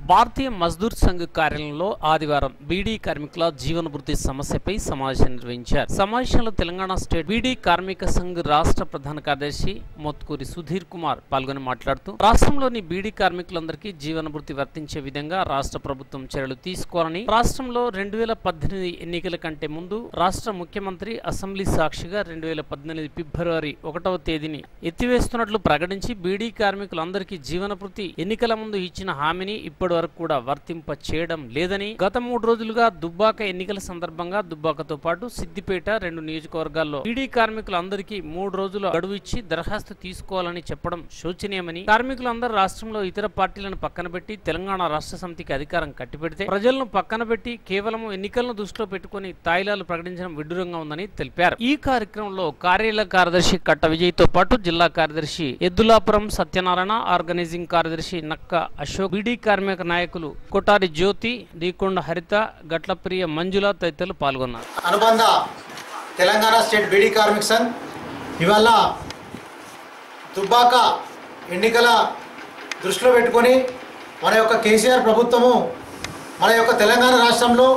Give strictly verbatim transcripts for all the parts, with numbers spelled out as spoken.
భారతీయ మజ్దూర్ సంఘ్ కార్యాలయంలో ఆదివారం బీడీ కార్మికుల జీవన భృతి సమస్యపై సమావేశం నిర్వహించారు. సమావేశంలో తెలంగాణ స్టేట్ బీడీ కార్మిక సంఘ్ రాష్ట్ర ప్రధాన కార్యదర్శి మోత్కూరి సుధీర్ కుమార్ పాల్గొని మాట్లాడుతూ రాష్ట్రంలోని బీడీ కార్మికులందరికీ జీవన భృతి వర్తించే విధంగా రాష్ట్ర ప్రభుత్వం చర్యలు తీసుకోవాలని, రాష్ట్రంలో రెండు వేల పద్దెనిమిది ఎన్నికల కంటే ముందు రాష్ట్ర ముఖ్యమంత్రి అసెంబ్లీ సాక్షిగా రెండు వేల పద్దెనిమిది ఫిబ్రవరి ఒకటవ తేదీని ఎత్తివేస్తున్నట్లు ప్రకటించి బీడీ కార్మికులందరికీ జీవన భృతి ఎన్నికల ముందు ఇచ్చిన హామీని ఇప్పటి వరకు కూడా వర్తింప చేయడం లేదని, గత మూడు రోజులుగా దుబ్బాక ఎన్నికల సందర్భంగా దుబ్బాకతో పాటు సిద్దిపేట రెండు నియోజకవర్గాల్లో బీడీ కార్మికులందరికీ మూడు రోజుల గడువు ఇచ్చి దరఖాస్తు తీసుకోవాలని చెప్పడం శోచనీయమని, కార్మికులందరూ రాష్ట్రంలో ఇతర పార్టీలను పక్కన పెట్టి తెలంగాణ రాష్ట్ర సమితికి అధికారం కట్టిపెడితే ప్రజలను పక్కన పెట్టి కేవలం ఎన్నికలను దృష్టిలో పెట్టుకుని తాయిలాలు ప్రకటించడం విడ్డూరంగా ఉందని తెలిపారు. ఈ కార్యక్రమంలో కార్యాలయ కార్యదర్శి కట్ట విజయ్ తో పాటు జిల్లా కార్యదర్శి ఎద్దులాపురం సత్యనారాయణ, ఆర్గనైజింగ్ కార్యదర్శి నక్క అశోక్, బీడీ కార్మిక నాయకులు కొటారి జ్యోతి, దీకొండ హరిత, గట్లప్రియ మంజుల తదితరులు పాల్గొన్నారు. అనుబంధ తెలంగాణ స్టేట్ బీడీ కార్మిక సంఘ్ ఇవాళ దుబ్బాక ఎన్నికల దృష్టిలో పెట్టుకొని మన యొక్క కేసీఆర్ ప్రభుత్వము మన యొక్క తెలంగాణ రాష్ట్రంలో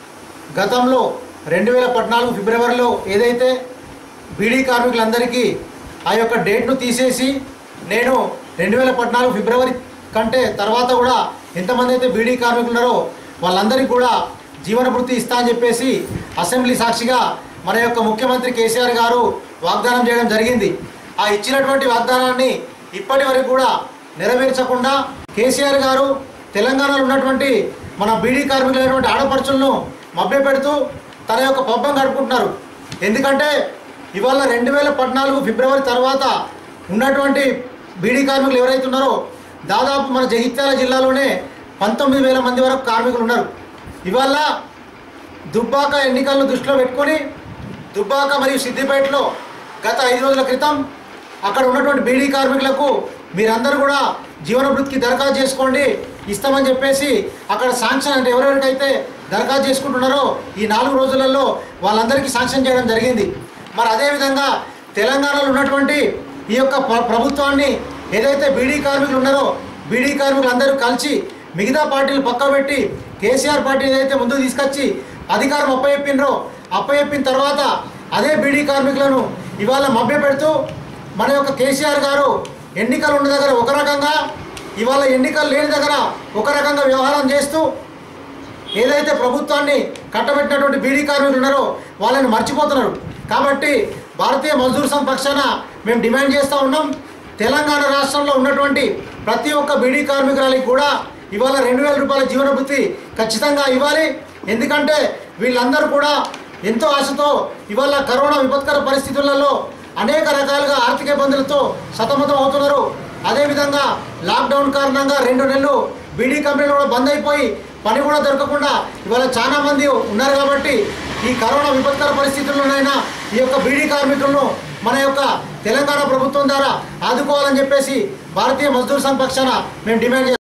గతంలో రెండు వేల పద్నాలుగు ఫిబ్రవరిలో ఏదైతే బీడీ కార్మికులందరికీ ఆ యొక్క డేట్ను తీసేసి నేను రెండు వేల పద్నాలుగు ఫిబ్రవరి కంటే తర్వాత కూడా ఎంతమంది అయితే బీడీ కార్మికులు ఉన్నారో వాళ్ళందరికీ కూడా జీవన భృతి ఇస్తా అని చెప్పేసి అసెంబ్లీ సాక్షిగా మన యొక్క ముఖ్యమంత్రి కేసీఆర్ గారు వాగ్దానం చేయడం జరిగింది. ఆ ఇచ్చినటువంటి వాగ్దానాన్ని ఇప్పటి వరకు కూడా నెరవేర్చకుండా కేసీఆర్ గారు తెలంగాణలో ఉన్నటువంటి మన బీడీ కార్మికులైనటువంటి ఆడపడుచులను మభ్యపెడుతూ తన యొక్క పబ్బం గడుపుకుంటున్నారు. ఎందుకంటే ఇవాళ రెండు వేల పద్నాలుగు ఫిబ్రవరి తర్వాత ఉన్నటువంటి బీడీ కార్మికులు ఎవరైతే ఉన్నారో దాదాపు మన జగిత్యాల జిల్లాలోనే పంతొమ్మిది వేల మంది వరకు కార్మికులు ఉన్నారు. ఇవాళ దుబ్బాక ఎన్నికలను దృష్టిలో పెట్టుకొని దుబ్బాక మరియు సిద్దిపేటలో గత ఐదు రోజుల క్రితం అక్కడ ఉన్నటువంటి బీడీ కార్మికులకు మీరందరూ కూడా జీవన భృతికి దరఖాస్తు చేసుకోండి ఇస్తామని చెప్పేసి అక్కడ శాంక్షన్ అంటే ఎవరెవరికైతే దరఖాస్తు చేసుకుంటున్నారో ఈ నాలుగు రోజులలో వాళ్ళందరికీ శాంక్షన్ చేయడం జరిగింది. మరి అదేవిధంగా తెలంగాణలో ఉన్నటువంటి ఈ యొక్క ప్రభుత్వాన్ని ఏదైతే బీడీ కార్మికులు ఉన్నారో బీడీ కార్మికులు అందరూ కలిసి మిగతా పార్టీలు పక్కబెట్టి కేసీఆర్ పార్టీ ఏదైతే ముందుకు తీసుకొచ్చి అధికారం అప్పచెప్పినరో అప్పచెప్పిన తర్వాత అదే బీడీ కార్మికులను ఇవాళ మభ్యపెడుతూ మన యొక్క కేసీఆర్ గారు ఎన్నికలు ఉన్న దగ్గర ఒక రకంగా, ఇవాళ ఎన్నికలు లేని దగ్గర ఒక రకంగా వ్యవహారం చేస్తూ ఏదైతే ప్రభుత్వాన్ని కట్టబెట్టినటువంటి బీడీ కార్మికులు ఉన్నారో వాళ్ళని మర్చిపోతున్నారు. కాబట్టి భారతీయ మజ్దూర్ సంఘ్ పక్షాన మేము డిమాండ్ చేస్తూ ఉన్నాం, తెలంగాణ రాష్ట్రంలో ఉన్నటువంటి ప్రతి ఒక్క బీడీ కార్మికురాలికి కూడా ఇవాళ రెండు వేల రూపాయల జీవన భృతి ఖచ్చితంగా ఇవ్వాలి. ఎందుకంటే వీళ్ళందరూ కూడా ఎంతో ఆశతో ఇవాళ కరోనా విపత్కర పరిస్థితులలో అనేక రకాలుగా ఆర్థిక ఇబ్బందులతో సతమతం అవుతున్నారు. అదేవిధంగా లాక్డౌన్ కారణంగా రెండు నెలలు బీడీ కంపెనీలు కూడా బంద్ అయిపోయి పని కూడా దొరకకుండా ఇవాళ చాలా మంది ఉన్నారు. కాబట్టి ఈ కరోనా విపత్కర పరిస్థితుల్లోనైనా ఈ యొక్క బీడీ కార్మికులను మన యొక్క తెలంగాణ ప్రభుత్వం ద్వారా ఆదుకోవాలని చెప్పేసి భారతీయ మజ్దూర్ సంఘ్ పక్షాన మేము డిమాండ్